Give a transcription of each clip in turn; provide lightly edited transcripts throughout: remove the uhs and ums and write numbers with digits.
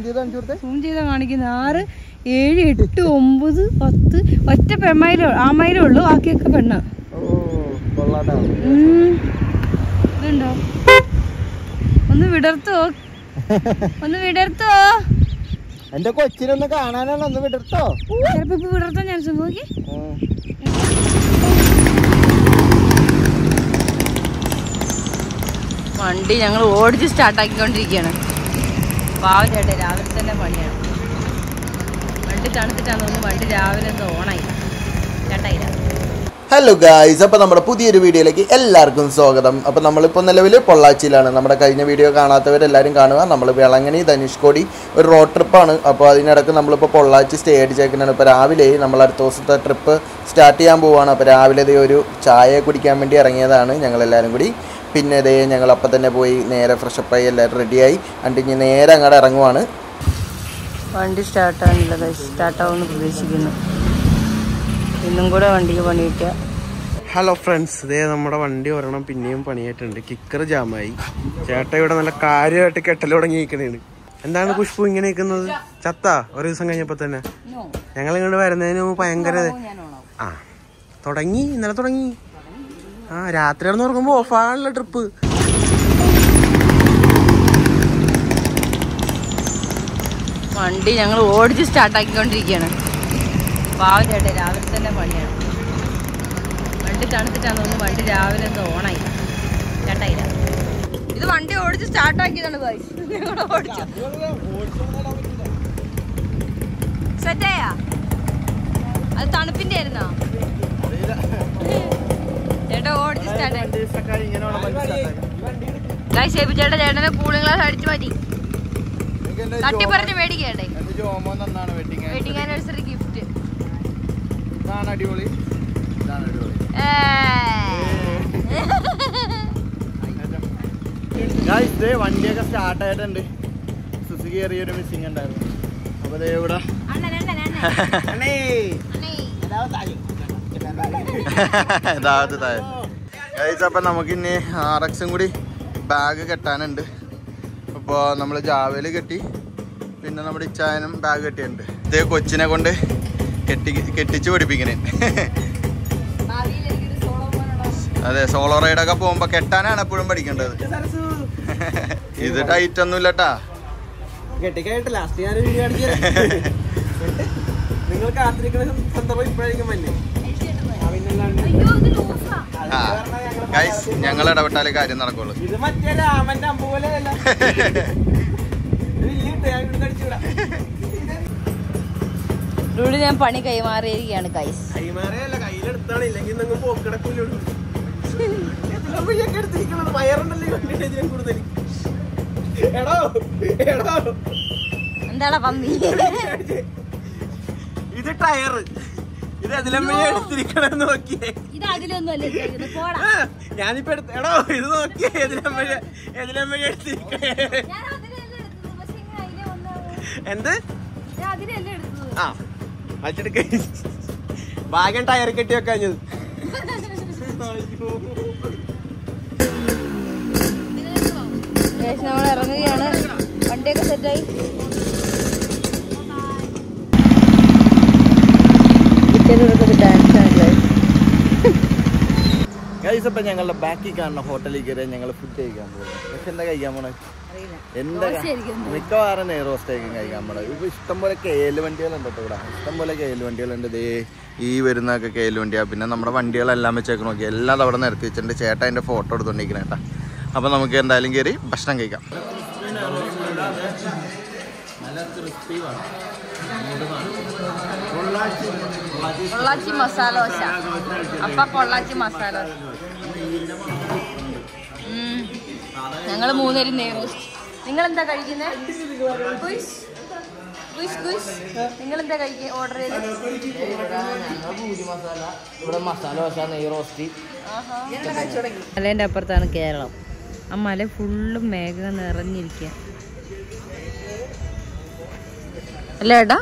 Zoom ചെയ്താ കാണിക്കുന്നത് 6, 7, 8, 9, 10 ഒറ്റ പെൺമയിലോ ആമയിലേ ഉള്ളൂ. ബാക്കിയൊക്കെ പെണ്ണ. ഇതുണ്ടോ? ഒന്ന് വിടർത്തോ, ഒന്ന് വിടർത്തോ. എന്റെ കൊച്ചിനൊന്ന് കാണാനാണ്. ഒന്ന് വിടർത്തോ. ചിലപ്പോ ഇപ്പൊ വിടർത്താൻ ചാൻസ് നോക്കി. വണ്ടി ഞങ്ങൾ ഓടിച്ച് സ്റ്റാർട്ടാക്കിക്കൊണ്ടിരിക്കുകയാണ്. പാവം ചേട്ടൻ രാവിലെ തന്നെ പണിയാണ്. വണ്ടി തണുത്തിട്ടാന്ന് തോന്നുന്നു. വണ്ടി രാവിലെ എന്തോ ഓണായി ചേട്ടായില്ല. ഹലോ ഗായ്സ്, അപ്പോൾ നമ്മുടെ പുതിയൊരു വീഡിയോയിലേക്ക് എല്ലാവർക്കും സ്വാഗതം. അപ്പോൾ നമ്മളിപ്പോൾ നിലവിൽ പൊള്ളാച്ചിയിലാണ്. നമ്മുടെ കഴിഞ്ഞ വീഡിയോ കാണാത്തവരെല്ലാവരും കാണുക. നമ്മൾ വേളാങ്കണ്ണി ധനുഷ്കോടി ഒരു റോഡ് ട്രിപ്പാണ്. അപ്പോൾ അതിനിടയ്ക്ക് നമ്മളിപ്പോൾ പൊള്ളാച്ചി സ്റ്റേ അടിച്ചേക്കുന്നതാണ്. ഇപ്പോൾ രാവിലെ നമ്മൾ അടുത്ത ദിവസത്തെ ട്രിപ്പ് സ്റ്റാർട്ട് ചെയ്യാൻ പോവുകയാണ്. അപ്പോൾ രാവിലെ ഇതേ ഒരു ചായ കുടിക്കാൻ വേണ്ടി ഇറങ്ങിയതാണ് ഞങ്ങളെല്ലാവരും കൂടി. പിന്നെ ഇതേ ഞങ്ങൾ അപ്പം തന്നെ പോയി നേരെ ഫ്രഷപ്പായി എല്ലാവരും റെഡിയായി. എന്നിട്ട് ഇനി നേരെ അങ്ങോട്ട് ഇറങ്ങുവാണ്. വണ്ടി സ്റ്റാർട്ടാകുന്നില്ല. സ്റ്റാർട്ടാവുമെന്ന് പ്രതീക്ഷിക്കുന്നു. ഇന്നും കൂടെ വണ്ടിക്ക് പണി കിട്ടുക. ഹലോ ഫ്രണ്ട്സ്, ഇതേ നമ്മുടെ വണ്ടി ഒരെണ്ണം പിന്നെയും പണിയായിട്ടുണ്ട്. കിക്കർ ജാമായി. ചേട്ട ഇവിടെ നല്ല കാര്യമായിട്ട് കെട്ടൽ തുടങ്ങി നിൽക്കണേണ്. എന്താണ് പുഷ്പു ഇങ്ങനെ നിൽക്കുന്നത്? ചത്ത ഒരു ദിവസം കഴിഞ്ഞപ്പോ തന്നെ. ഞങ്ങൾ ഇങ്ങോട്ട് വരുന്നതിന് മുമ്പ് ഭയങ്കര തുടങ്ങി. ഇന്നലെ തുടങ്ങി. രാത്രി കിടന്ന് ഉറങ്ങുമ്പോ ഓഫാണല്ലോ ട്രിപ്പ്. വണ്ടി ഞങ്ങൾ ഓടിച്ച് സ്റ്റാർട്ടാക്കിക്കൊണ്ടിരിക്കുകയാണ്. പാവം ചേട്ടൻ രാവിലെ തന്നെ പണിയാണ്. വണ്ടി തണുത്തിട്ടാന്ന് തോന്നുന്നു. വണ്ടി രാവിലെ എന്തോ ഓണായി ചേട്ടായില്ല. ഇത് വണ്ടി ഓടിച്ച് സ്റ്റാർട്ടാക്കിയതാണ്. ഞങ്ങൾ ഓടിച്ചു സെറ്റായാ? അത് തണുപ്പിന്റെ ആയിരുന്നോ? ചേട്ടാ ഓടിച്ച് സ്റ്റാർട്ടായി. ചേട്ടാ ചേട്ടനെ കൂളിംഗ് ഗ്ലാസ് അടിച്ചു മാറ്റി. തട്ടിപ്പറഞ്ഞ് മേടിക്കണ്ടേ? Wedding anniversary gift. വണ്ടിയൊക്കെ സ്റ്റാർട്ട് ആയിട്ടുണ്ട്. സുസുക്കി ചെറിയൊരു മിസ്സിംഗ് ഉണ്ടായിരുന്നു. അപ്പൊ ഇവിടെ അപ്പൊ നമുക്കിനി RX കൂടി ബാഗ് കെട്ടാനുണ്ട്. അപ്പോൾ നമ്മൾ ജാവേല് കെട്ടി. പിന്നെ നമ്മുടെ ഇച്ചായനും ബാഗ് കെട്ടിയിട്ടുണ്ട്. ഇതേ കൊച്ചിനെ കൊണ്ട് കെട്ടിച്ച് പഠിപ്പിക്കണേ. അതെ, സോളോ റൈഡൊക്കെ പോകുമ്പോ കെട്ടാനാണ് എപ്പോഴും പഠിക്കേണ്ടത്. ഇത് ടൈറ്റ് ഒന്നും ഇല്ലട്ടാ. ഞങ്ങൾ ഇടപെട്ടാലേ കാര്യം നടക്കുള്ളൂ. ഇവിടെ ഞാൻ പണി കൈമാറിയിരിക്കുകയാണ്. എന്താടാ പന്നി? ഇത് ടയർ. ഇത് എടുത്തിരിക്കണം നോക്കിയേ. ഇത് അതിലൊന്നും അല്ലേ. ഞാനിപ്പോ എടോ ഇത് നോക്കിയേ. എതിലമ്മ എടുത്തിരിക്കണേ. എന്ത് വച്ചെടുക്ക. ഭാഗ്യം ടയർ കെട്ടി വെക്കാഞ്ഞത്. നമ്മൾ ഇറങ്ങുകയാണ്. വണ്ടിയൊക്കെ സെറ്റായി. ഇപ്പൊ ഞങ്ങളുടെ ബാക്കിൽ കാണുന്ന ഹോട്ടലിൽ കയറിയ ഞങ്ങൾ ഫുഡ് കഴിക്കാൻ പോകുന്നത്. പക്ഷെ എന്താ കഴിക്കാൻ പോണേ? എന്താ മിക്കവാറും നെയ് റോസ്റ്റായിരിക്കും കഴിക്കാൻ പോണത്. ഇപ്പൊ ഇഷ്ടംപോലെ KL വണ്ടികളുണ്ട് കേട്ടോ ഇവിടെ. ഇഷ്ടംപോലെ KL വണ്ടികളുണ്ട്. ദേ ഈ വരുന്നതൊക്കെ KL വണ്ടിയാണ്. പിന്നെ നമ്മുടെ വണ്ടികളെല്ലാം വെച്ചേക്ക് നോക്കി എല്ലാം അവിടെ നിരത്തി വെച്ചിട്ടുണ്ട്. ചേട്ടാ അതിന്റെ ഫോട്ടോ എടുത്തോണ്ടിരിക്കണ കേട്ടാ. അപ്പൊ നമുക്ക് എന്തായാലും കയറി ഭക്ഷണം കഴിക്കാം. പൊള്ളാച്ചി മസാല ദോശ. അപ്പ പൊള്ളാച്ചി മസാല ദോശ. ഞങ്ങൾ 3 പേരും നെയ് റോസ്റ്റ്. നിങ്ങളെന്താ കഴിക്കുന്നത്? നിങ്ങളെന്താ കഴിക്കുക? ഓർഡർ ചെയ്ത് മസാല ദോശ, നെയ് റോസ്റ്റ്. മലേൻ്റെ അപ്പുറത്താണ് കേരളം. ആ മല ഫുള്ളും മേഘം നിറഞ്ഞിരിക്കുക അല്ലേ ഏട്ടാ?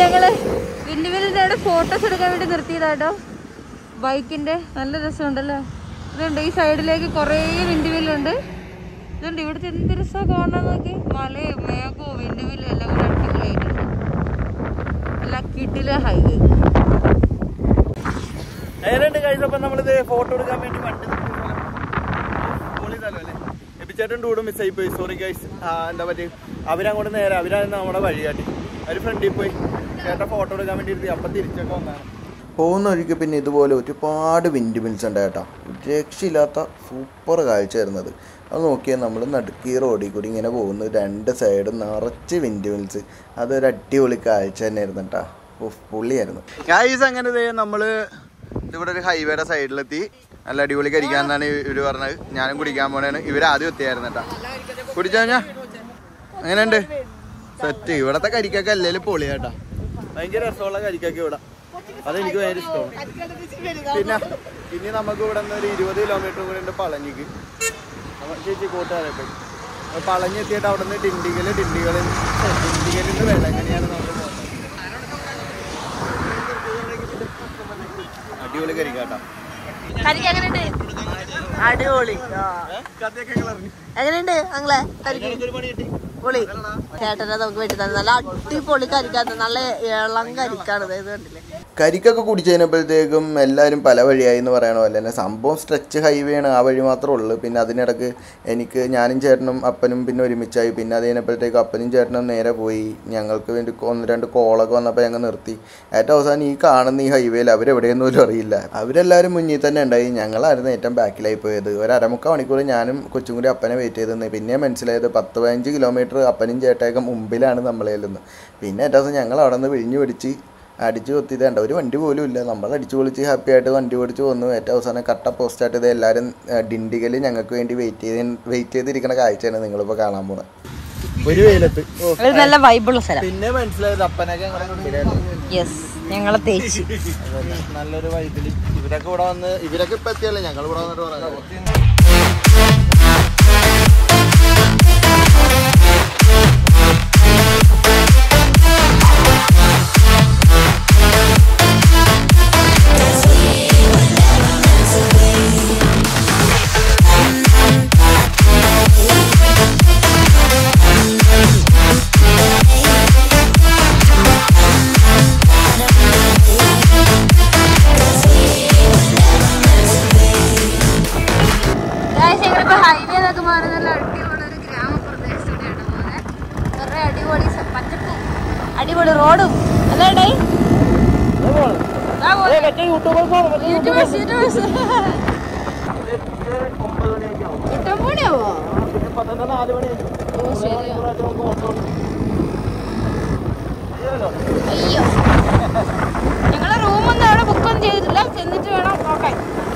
ഞങ്ങള് വിൻഡ്മില്ലിന്റെ അവിടെ ഫോട്ടോസ് എടുക്കാൻ വേണ്ടി നിർത്തിയതാട്ടോ. ബൈക്കിന്റെ നല്ല രസമുണ്ടല്ലോ. ഇതുണ്ട് ഈ സൈഡിലേക്ക് കുറേ വിൻഡ്മില്ലുണ്ട്. ഇതുണ്ട് ഇവിടുത്തെ എന്ത് രസമാണ് കാണാൻ നോക്കി. മലയും മേഘവും വിൻഡ്മില്ലും എല്ലാം കൂടെ അടിപൊളിയായിട്ടുണ്ട്. എല്ലാം കിടില ഹൈവേ. നമ്മളിത് ഫോട്ടോ എടുക്കാൻ വേണ്ടി വണ്ടി പൊളിതല്ലേ എപ്പിച്ചേട്ടൻ ടൂടും മിസ്സായി പോയി. Sorry guys. എന്താ പറ്റുക, അവരങ്ങോട്ട് നേരെ അവരാണ് നമ്മുടെ വഴികാട്ടി. അവർ ഫ്രണ്ടിൽ പോയി ചേട്ടൻ ഫോട്ടോ എടുക്കാൻ വേണ്ടി ഇരുത്തി. അപ്പം തിരിച്ചൊക്കെ വന്നാണ്. പോകുന്ന വഴിക്ക് പിന്നെ ഇതുപോലെ ഒരുപാട് വിൻഡ് മിൽസ് ഉണ്ട് കേട്ടോ. രക്ഷയില്ലാത്ത സൂപ്പർ കാഴ്ച വരുന്നത്. അത് നോക്കിയാൽ നമ്മൾ നടുക്കി റോഡിൽ കൂടി ഇങ്ങനെ പോകുന്നു. രണ്ട് സൈഡും നിറച്ച് വിൻഡ് മിൽസ്. അതൊരു അടിപൊളി കാഴ്ച തന്നെയായിരുന്നു കേട്ടോ. പുള്ളിയായിരുന്നു ഗൈസ്. അങ്ങനെ നമ്മൾ ഇവിടെ ഒരു ഹൈവേയുടെ സൈഡിലെത്തി. നല്ല അടിപൊളി കരിക്കാന്നാണ് ഇവർ പറഞ്ഞത്. ഞാനും കുടിക്കാൻ പോണേണ്. ഇവരാദ്യം എത്തിയായിരുന്നു കേട്ടോ. കുടിച്ചു കഴിഞ്ഞാ അങ്ങനെയുണ്ട് സെറ്റ്. ഇവിടത്തെ കരിക്കൊക്കെ അല്ലേലും പൊളിയാട്ടാ. ഭയങ്കര രസമുള്ള കരിക്കൊക്കെ ഇവിടെ. അതെനിക്ക് ഭയങ്കര ഇഷ്ടമാണ്. പിന്നെ ഇനി നമുക്ക് ഇവിടെ നിന്ന് ഒരു 20 കിലോമീറ്റർ കൂടെ ഉണ്ട് പളനിക്ക്. ചേച്ചി കൂട്ടുകാരെ പോയി പളനി എത്തിയിട്ട് അവിടെ നിന്ന് ഡിണ്ടിഗലിൽ നിന്ന് വെള്ളങ്ങനെയാണ് നമ്മൾ പോകുന്നത്. അടിപൊളി കരിക്കാട്ടാ. അടിപൊളി. എങ്ങനെയുണ്ട് ഞങ്ങളെ പൊളി? ചേട്ടനെ നമുക്ക് വേണ്ടി തന്നെ നല്ല അടിപൊളി കരിക്കാത്ത നല്ല ഇളം കരിക്കാണ്. ഇത് കണ്ടില്ലേ? കരിക്കൊക്കെ കുടിച്ചു കഴിഞ്ഞപ്പോഴത്തേക്കും എല്ലാവരും പല വഴിയായി എന്ന് പറയണ പോലെ തന്നെ സംഭവം സ്ട്രെച്ച് ഹൈവേ ആണ്. ആ വഴി മാത്രമേ ഉള്ളൂ. പിന്നെ അതിനിടക്ക് ഞാനും ചേട്ടനും അപ്പനും പിന്നെ ഒരുമിച്ചായി. പിന്നെ അത് കഴിഞ്ഞപ്പോഴത്തേക്കും അപ്പനും ചേട്ടനും നേരെ പോയി. ഞങ്ങൾക്ക് വേണ്ടി 1-2 കോളൊക്കെ വന്നപ്പോൾ ഞങ്ങൾ നിർത്തി. ഏറ്റവും അവസാനം ഈ കാണുന്ന ഈ ഹൈവേയിൽ അവരെവിടെയൊന്നും പോലും അറിയില്ല. അവരെല്ലാവരും മുന്നിൽ തന്നെ ഉണ്ടായി. ഞങ്ങളായിരുന്നു ഏറ്റവും ബാക്കിലായി പോയത്. ഒരു 1/2 മണിക്കൂർ ഞാനും കൊച്ചും കൂടി അപ്പനെ വെയിറ്റ് ചെയ്തെന്ന്. പിന്നെ മനസ്സിലായത് 10-15 കിലോമീറ്റർ അപ്പനും ചേട്ടയൊക്കെ മുമ്പിലാണ് നമ്മളേലെന്ന്. പിന്നെ ഏറ്റവും ദിവസം ഞങ്ങൾ അവിടെ നിന്ന് വിഴിഞ്ഞു പിടിച്ച് അടിച്ചു കൊത്തിയതേണ്ട ഒരു വണ്ടി പോലും ഇല്ല. നമ്മൾ അടിച്ചു പൊളിച്ച് ഹാപ്പി ആയിട്ട് വണ്ടി ഓടിച്ച് വന്നു. ഏറ്റവും അവസാനം കട്ട പോസ്റ്റായിട്ട് ഇത് എല്ലാവരും ഡിണ്ടിഗലിൽ ഞങ്ങൾക്ക് വേണ്ടി വെയിറ്റ് ചെയ്തിരിക്കുന്ന കാഴ്ചയാണ് നിങ്ങളിപ്പോൾ കാണാൻ പോകുന്നത്. ഒരു വെയിലത്ത് നല്ല വൈബുള്ള സ്ഥലം. പിന്നെ മനസ്സിലായത് അപ്പനൊക്കെ ഞങ്ങളെ തേച്ച് നല്ലൊരു വൈബില് ഇവരൊക്കെ ഇവിടെ വന്ന് ഇവരൊക്കെ ഇപ്പം എത്തിയല്ലേ. ഞങ്ങൾ ഇവിടെ വന്നിട്ട് പറയാം. അടിപൊളി റോഡും അല്ലേ? അയ്യോ ഞങ്ങളെ റൂമൊന്നും അവിടെ ബുക്കൊന്നും ചെയ്തിട്ടില്ല. ചെന്നിട്ട് വേണം നോക്കാൻ.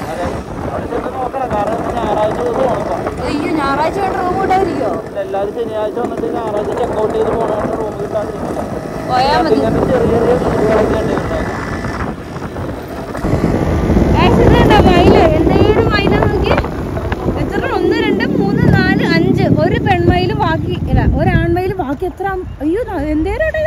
അയ്യോ ഞായറാഴ്ച വേണ്ട റൂം ഉണ്ടായിരിക്കോ? എല്ലാവരും ശനിയാഴ്ച വന്നിട്ട് ഞായറാഴ്ച ചെക്കൗട്ട് ചെയ്ത് പോകണം. റൂം കിട്ടാതിരിക്കും. പോയാ മതി. എന്തെങ്കിലും മൈല നോക്കി എത്ര? 1, 2, 3, 4, 5 ഒരു പെൺമയിലും ബാക്കി അല്ല ഒരു ആൺമയിലും ബാക്കി എത്ര? അയ്യോ എന്തേലും 1,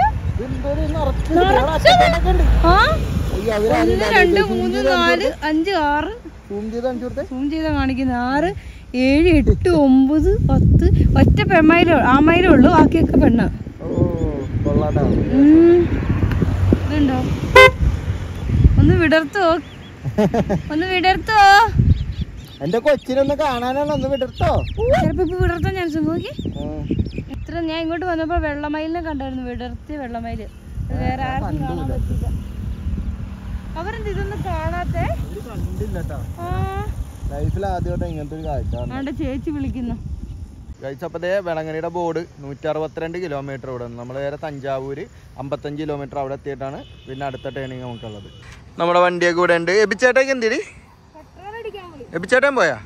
2, 3, 4, 5, 6 സൂം ചെയ്താ കാണിക്കുന്നത്. 6, 7, 8, 9, 10 ഒറ്റ പെൺമയിലേ ആമയിലേ ഉള്ളൂ. ബാക്കിയൊക്കെ പെണ്ണ. ഇതുണ്ടോ? ഒന്ന് വിടർത്തോ എന്റെ കൊച്ചിനൊന്ന് കാണാനാണ്. ഒന്ന് വിടർത്തോ? ചിലപ്പോ ഇപ്പൊ വിടർത്താൻ ചാൻസ് നോക്കി. എത്ര ഞാൻ ഇങ്ങോട്ട് വന്നപ്പോ വെള്ളമയിലിനെ കണ്ടായിരുന്നു. വിടർത്തിയ വെള്ളമയില്. വേറെ ആർക്കും കാണാൻ പറ്റില്ല. അവരെന്ത് ഇതൊന്നും കാണാത്തെ? ചേച്ചി വിളിക്കുന്നു. കഴിച്ചപ്പതേ വെളങ്ങണിയുടെ ബോർഡ് 162 കിലോമീറ്റർ ഇവിടെ. നമ്മൾ നേരെ തഞ്ചാവൂര് 55 കിലോമീറ്റർ അവിടെ എത്തിയിട്ടാണ് പിന്നെ അടുത്ത ടേണിങ് നമുക്കുള്ളത്. നമ്മുടെ വണ്ടിയൊക്കെ ഇവിടെ ഉണ്ട്. എബിച്ചേട്ടേക്ക് എന്തിരി? എബിച്ചേട്ടൻ പോയാ?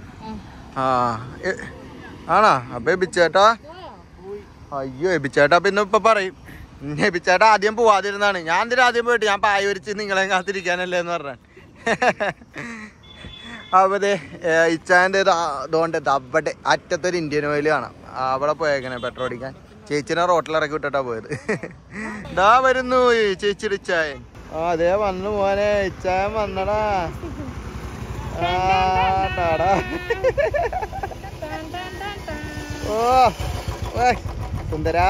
ആണോ? അപ്പൊ എബിച്ചേട്ടാ അയ്യോ എബിച്ചേട്ടാ പിന്നെ ഇപ്പൊ പറയും എബിച്ചേട്ടാ ആദ്യം പോവാതിരുന്നാണ്. ഞാൻ എന്തിനാ ആദ്യം പോയിട്ട് ഞാൻ പായ വരിച്ച് നിങ്ങളെ കാത്തിരിക്കാനല്ലേ എന്ന് പറഞ്ഞാൽ. അവിടെ ഇച്ചാൻ്റെ ഇതുകൊണ്ട് അവിടെ അറ്റത്തൊരു ഇന്ത്യൻ ഓയിൽ കാണാം. അവിടെ പോയേക്കണേ പെട്രോൾ അടിക്കാൻ. ചേച്ചിനെ റോട്ടിലിറക്കി വിട്ടിട്ടാ പോയത്. ഇതാ വരുന്നു ചേച്ചിയുടെ ഇച്ചായൻ. ആ അതേ വന്നു മോനെ, ഇച്ചായൻ വന്നടാ. ഓ സുന്ദരാ,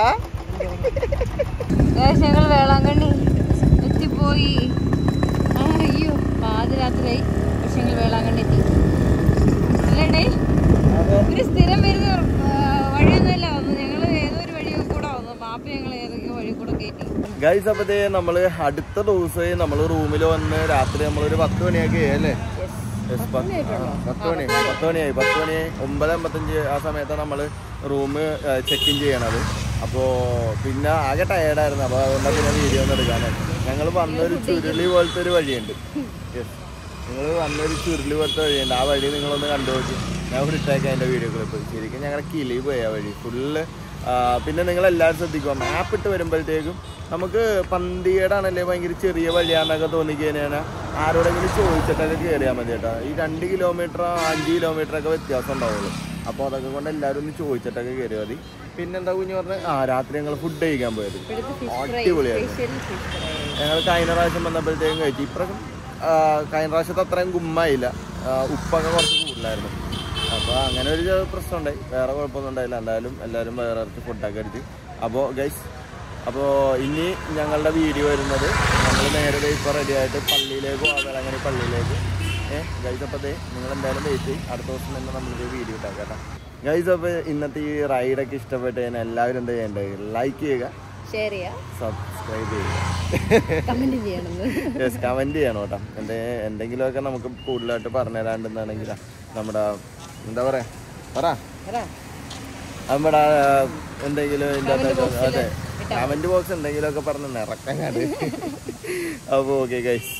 ഞങ്ങൾ വേളാങ്കണ്ണി എത്തിപ്പോയി. അയ്യോ പാതിരാത്രിയായി, പക്ഷെ ഞങ്ങൾ വേളാങ്കണ്ണി എത്തി. അല്ലേ ഒരു സ്ഥിരം വരുന്ന വഴിയൊന്നുമല്ല വന്നു, ഞങ്ങൾ ഏതോ ഒരു വഴി കൂടെ വന്നു. മാപ്പ് ഞങ്ങൾ ഏതൊക്കെ വഴി കൂടെ കയറ്റി. ഗൈസ്, അപ്പത്തേ നമ്മള് അടുത്ത ദിവസമായി നമ്മള് റൂമിൽ വന്ന് രാത്രി നമ്മളൊരു 10 മണിയൊക്കെ അല്ലേ? 10 മണിയായി. 9:55 ആ സമയത്താണ് നമ്മൾ റൂം ചെക്ക് ഇൻ ചെയ്യണത്. അപ്പോൾ പിന്നെ ആകെ ടയേർഡായിരുന്നു. അപ്പോൾ അതുകൊണ്ടാണ് പിന്നെ വീഡിയോ ഒന്നും എടുക്കാനായിട്ട്. ഞങ്ങൾ വന്നൊരു ചുരുളി പോലത്തെ ഒരു വഴിയുണ്ട്. നിങ്ങൾ വന്നൊരു ചുരുളി പോലത്തെ വഴിയുണ്ട്. ആ വഴി നിങ്ങളൊന്ന് കണ്ടു നോക്കി. ഞാൻ ഇവിടെ ഇട്ടേക്കാം അതിൻ്റെ വീഡിയോ ക്ലിപ്പ്. ശരിക്കും ഞങ്ങളുടെ കിളി പോയി ആ വഴി ഫുള്ള്. പിന്നെ നിങ്ങളെല്ലാവരും ശ്രദ്ധിക്കുക, മാപ്പ് ഇട്ട് വരുമ്പോഴത്തേക്കും നമുക്ക് പന്തികേടാണല്ലേ ഭയങ്കര ചെറിയ വഴിയാണെന്നൊക്കെ തോന്നിക്കഴിഞ്ഞാൽ ആരോടെങ്കിലും ചോദിച്ചിട്ടൊക്കെ കയറിയാൽ മതി കേട്ടോ. ഈ 2 കിലോമീറ്റർ 5 കിലോമീറ്ററൊക്കെ വ്യത്യാസം ഉണ്ടാവുള്ളൂ. അപ്പോൾ അതൊക്കെ കൊണ്ട് എല്ലാവരും ഒന്ന് ചോദിച്ചിട്ടൊക്കെ കയറിയാൽ മതി. പിന്നെന്താ കുഞ്ഞു പറഞ്ഞാൽ രാത്രി ഞങ്ങൾ ഫുഡ് കഴിക്കാൻ പോയത് അടിപൊളിയായിരുന്നു. ഞങ്ങൾ കഴിഞ്ഞ പ്രാവശ്യം വന്നപ്പോഴത്തേക്കും കഴിച്ചു. ഇപ്രാവശ്യം കഴിഞ്ഞ പ്രാവശ്യത്തെ അത്രയും ഗുമ്മായില്ല, ഉപ്പൊക്കെ കുറച്ച് കൂടുതലായിരുന്നു. അപ്പോൾ അങ്ങനെ ഒരു പ്രശ്നമുണ്ടായി. വേറെ കുഴപ്പമൊന്നും ഉണ്ടായില്ല. എന്തായാലും എല്ലാവരും വേറെ ഫുഡൊക്കെ അടിച്ച്. അപ്പോൾ ഗൈസ്, അപ്പോൾ ഇനി ഞങ്ങളുടെ വീഡിയോ വരുന്നത് നമ്മൾ നേരെ ഇപ്പോൾ റെഡിയായിട്ട് പള്ളിയിലേക്ക് പോകാം, അങ്ങനെ പള്ളിയിലേക്ക്. ഗൈസ്, അപ്പോൾ നിങ്ങൾ എന്തായാലും വെയിറ്റ് ചെയ്യും. അടുത്ത ദിവസം തന്നെ നമ്മളൊരു വീഡിയോ ഇട്ടാക്കാം കേട്ടോ. ഗൈസ്, അപ്പോൾ ഇന്നത്തെ ഈ റൈഡൊക്കെ ഇഷ്ടപ്പെട്ട് കഴിഞ്ഞാൽ എല്ലാവരും എന്താ ചെയ്യേണ്ടത്? ലൈക്ക് ചെയ്യുക, ഷെയർ ചെയ്യുക, സബ്സ്ക്രൈബ് ചെയ്യുക, കമൻറ്റ് ചെയ്യണം കേട്ടോ. എന്തെങ്കിലുമൊക്കെ നമുക്ക് കൂടുതലായിട്ട് പറഞ്ഞു തരാണ്ടെന്നാണെങ്കിൽ നമ്മുടെ എന്താ പറയാ നമ്മുടെ എന്തെങ്കിലും അതെ കമന്റ് ബോക്സ് എന്തെങ്കിലുമൊക്കെ പറഞ്ഞ് നിറക്കാനാണ്. അപ്പോൾ ഓക്കെ ഗൈസ്.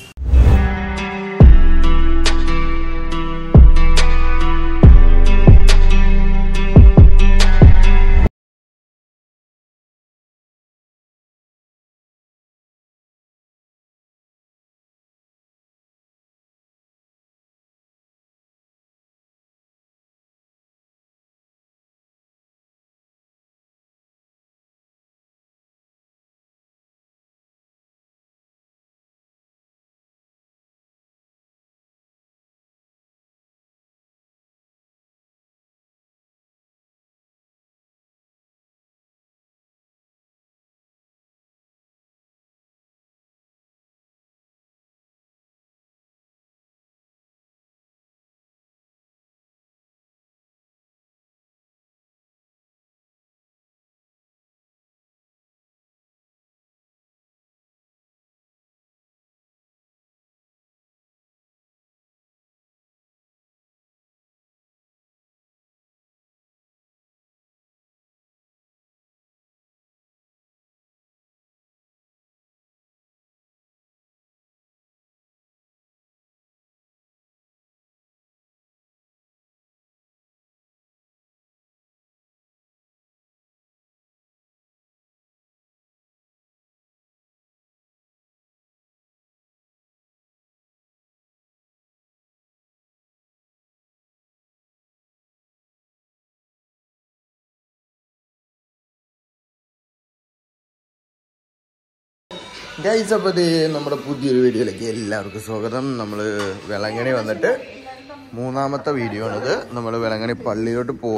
ഗൈസ്, അപ്പോൾ ഇത് നമ്മുടെ പുതിയൊരു വീഡിയോയിലേക്ക് എല്ലാവർക്കും സ്വാഗതം. നമ്മൾ വേളാങ്കണ്ണി വന്നിട്ട് 3ാമത്തെ വീഡിയോ ആണിത്. നമ്മൾ വേളാങ്കണ്ണി പള്ളിയിലോട്ട് പോകും.